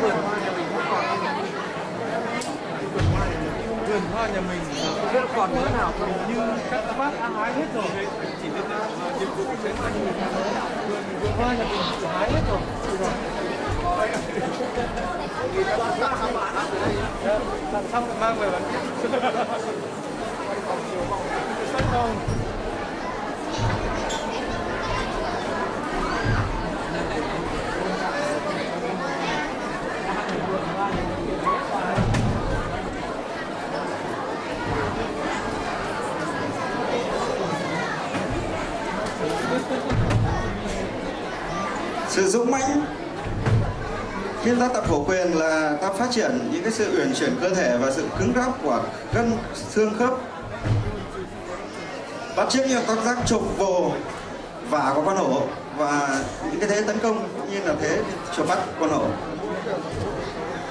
vườn hoa nhà mình không còn nữa nào không, như các bác đã hái hết rồi. Chỉ được nhiệm vụ của cái vườn hoa nhà mình hái hết rồi. Làm xong rồi mang về bán tiếp. Sự dũng mãnh khi ta tập hổ quyền là ta phát triển những cái sự uyển chuyển cơ thể và sự cứng rắn của gân xương khớp, bắt chước như các giác chụp vồ vả của con hổ và những cái thế tấn công cũng như là thế chụp bắt con hổ.